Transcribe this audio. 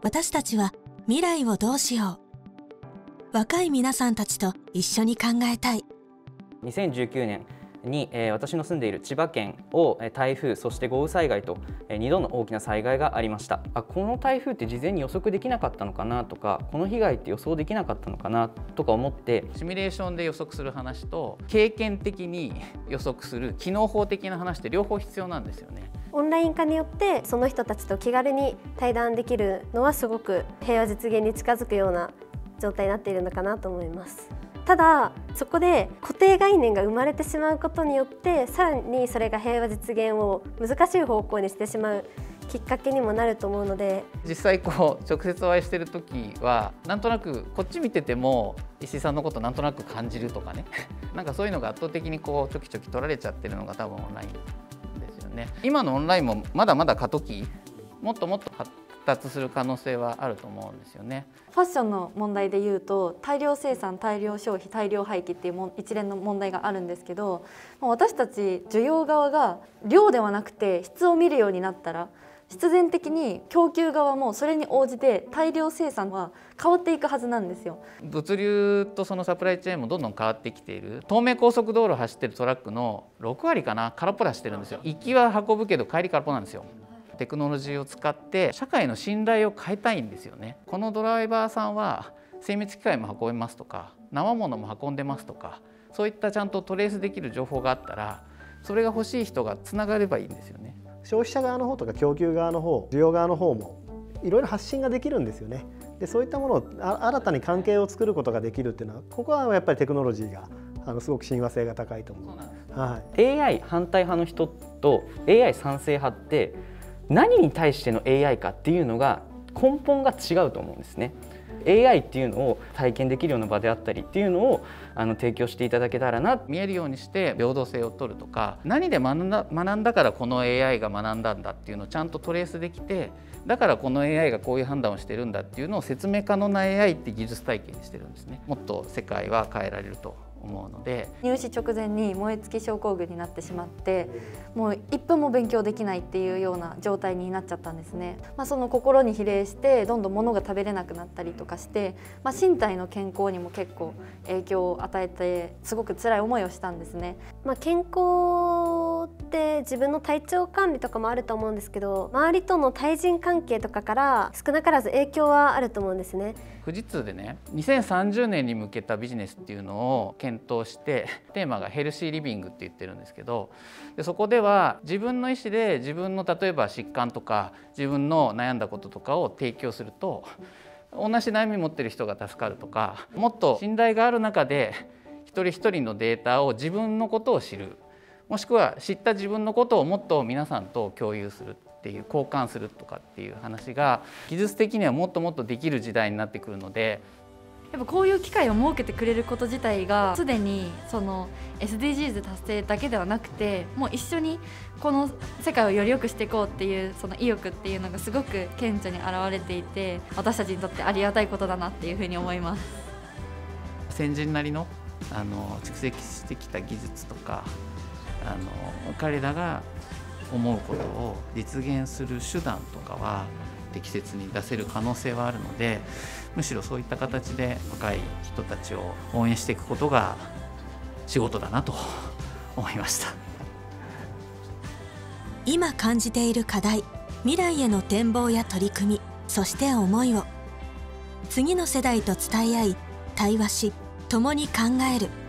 私たちは未来をどうしよう。若い皆さんたちと一緒に考えたい。 2019年に私の住んでいる千葉県を台風、そして豪雨災害と2度の大きな災害がありました。この台風って事前に予測できなかったのかなとか、この被害って予想できなかったのかなとか思って、 シミュレーションで予測する話と経験的に予測する機能法的な話って両方必要なんですよね。 オンライン化によってその人たちと気軽に対談できるのはすごく平和実現に近づくような状態になっているのかなと思います。ただそこで固定概念が生まれてしまうことによってさらにそれが平和実現を難しい方向にしてしまうきっかけにもなると思うので、 実際直接お会いしてる時はなんとなくこっち見てても石井さんのことなんとなく感じるとかねなんかそういうのが圧倒的にちょきちょき取られちゃってるのが多分オンラインですよね。今のオンラインもまだまだ過渡期、もっともっと発達する可能性はあると思うんですよね。 ファッションの問題でいうと大量生産、大量消費、大量廃棄っていう一連の問題があるんですけど、私たち需要側が量ではなくて質を見るようになったら必然的に供給側もそれに応じて大量生産は変わっていくはずなんですよ。 物流とそのサプライチェーンもどんどん変わってきている。東名高速道路走ってるトラックの6割かな、空っぽらしてるんですよ。行きは運ぶけど帰り空っぽなんですよ。テクノロジーを使って社会の信頼を変えたいんですよね。このドライバーさんは精密機械も運べますとか生物も運んでますとか、そういったちゃんとトレースできる情報があったらそれが欲しい人がつながればいいんですよね。 消費者側の方とか供給側の方、需要側の方もいろいろ発信ができるんですよね。でそういったものを新たに関係を作ることができるっていうのは、ここはやっぱりテクノロジーがすごく親和性が高いと思う。はい、 AI 反対派の人と AI 賛成派って何に対しての AI かっていうのが根本が違うと思うんですね。AI っていうのを体験できるような場であったりっていうのを提供していただけたらな。 見えるようにして平等性を取るとか、何で学んだからこの AI が学んだんだっていうのをちゃんとトレースできて、だからこの AI がこういう判断をしてるんだっていうのを説明可能な AI って技術体系にしてるんですね。もっと世界は変えられると思うので、 入試直前に燃え尽き症候群になってしまって、もう1分も勉強できないっていうような状態になっちゃったんですね。その心に比例してどんどん物が食べれなくなったりとかして、身体の健康にも結構影響を与えてすごく辛い思いをしたんですね。 健康って自分の体調管理とかもあると思うんですけど、周りとの対人関係とかから少なからず影響はあると思うんですね。 富士通でね、2030年に向けたビジネスっていうのを検討して、テーマがヘルシーリビングって言ってるんですけど、そこでは自分の意思で自分の例えば疾患とか自分の悩んだこととかを提供すると、同じ悩み持ってる人が助かるとか、もっと信頼がある中で一人一人のデータを自分のことを知る、もしくは知った自分のことをもっと皆さんと共有するっていう、交換するとかっていう話が技術的にはもっともっとできる時代になってくるので、 やっぱこういう機会を設けてくれること自体がすでにその SDGs 達成だけではなくて、もう一緒にこの世界をより良くしていこうっていうその意欲っていうのがすごく顕著に現れていて、私たちにとってありがたいことだなっていうふうに思います。 先人なりの蓄積してきた技術とか彼らが思うことを実現する手段とかは適切に出せる可能性はあるので、むしろそういった形で若い人たちを応援していくことが仕事だなと思いました。 今感じている課題、未来への展望や取り組み、そして思いを次の世代と伝え合い、対話し、共に考える。